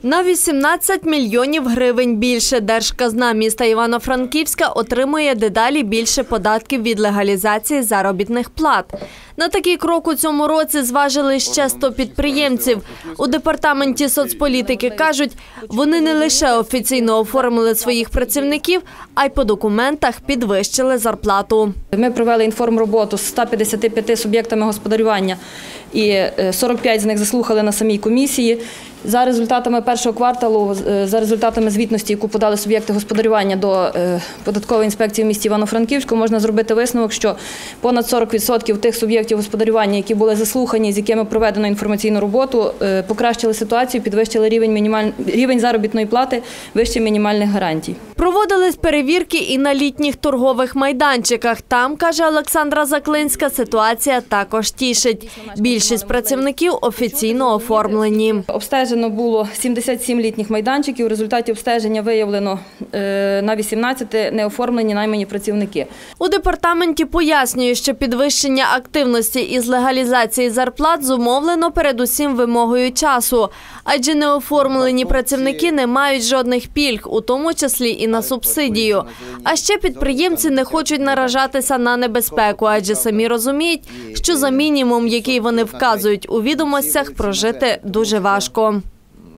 На 18 мільйонів гривень більше держказна міста Івано-Франківська отримує дедалі більше податків від легалізації заробітних плат. На такий крок у цьому році зважили ще 100 підприємців. У департаменті соцполітики кажуть, вони не лише офіційно оформили своїх працівників, а й по документах підвищили зарплату. Ми провели інформроботу з 155 суб'єктами господарювання і 45 з них заслухали на самій комісії. За результатами першого кварталу, за результатами звітності, яку подали суб'єкти господарювання до податкової інспекції в місті Івано-Франківську, можна зробити висновок, що понад 40% тих суб'єктів господарювання, які були заслухані, з якими проведено інформаційну роботу, покращили ситуацію, підвищили рівень заробітної плати вище мінімальних гарантій. Проводились перевірки і на літніх торгових майданчиках. Там, каже Олександра Заклинська, ситуація також тішить. Більшість працівників офіційно оформлені. Обстежено було 77 літніх майданчиків. У результаті обстеження виявлено на 18 неоформлені наймані працівники. У департаменті пояснюють, що підвищення активності із легалізації зарплат зумовлено передусім вимогою часу. Адже неоформлені працівники не мають жодних пільг, у тому числі і на субсидію. А ще підприємці не хочуть наражатися на небезпеку, адже самі розуміють, що за мінімум, який вони вказують у відомостях, прожити дуже важко.